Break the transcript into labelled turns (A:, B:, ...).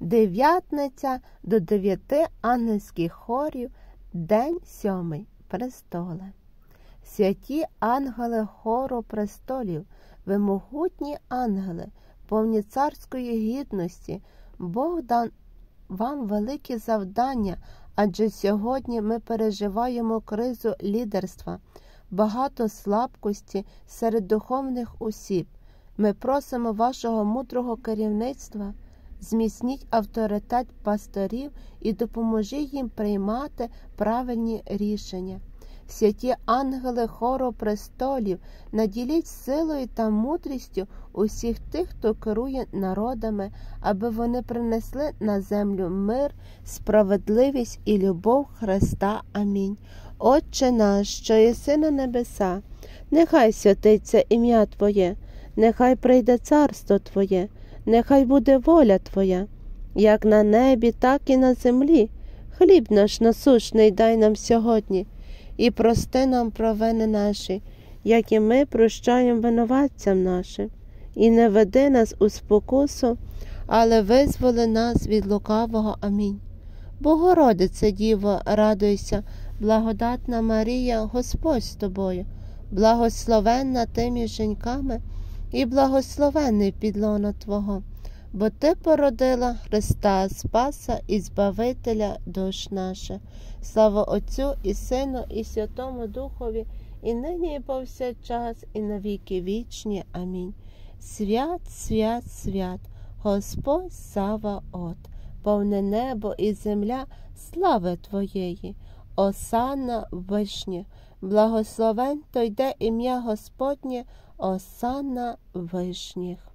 A: дев'ятниця до 9 ангельських хорів, день 7. Престоли. Святі ангели хору престолів, ви могутні ангели, повні царської гідності, Бог дав вам великі завдання, адже сьогодні ми переживаємо кризу лідерства, багато слабкості серед духовних осіб. Ми просимо вашого мудрого керівництва, зміцніть авторитет пасторів і допоможіть їм приймати правильні рішення. Святі ангели хору престолів, наділіть силою та мудрістю усіх тих, хто керує народами, аби вони принесли на землю мир, справедливість і любов Христа. Амінь. Отче наш, що єси на небеса, нехай святиться ім'я Твоє, нехай прийде царство Твоє, нехай буде воля Твоя, як на небі, так і на землі. Хліб наш насущний дай нам сьогодні, і прости нам провини наші, як і ми прощаємо винуватцям нашим. І не веди нас у спокусу, але визволи нас від лукавого. Амінь. Богородице Діво, радуйся, благодатна Марія, Господь з тобою, благословенна ти між жінками, і благословенний підлона Твого, бо Ти породила Христа Спаса і Збавителя душ наших. Слава Отцю і Сину, і Святому Духові, і нині, і повсякчас, і на віки вічні. Амінь. Свят, свят, свят, Господь Саваот, повне небо і земля слави Твоєї. Осанна вишніх, благословен той йде ім'я Господнє, осанна вишніх.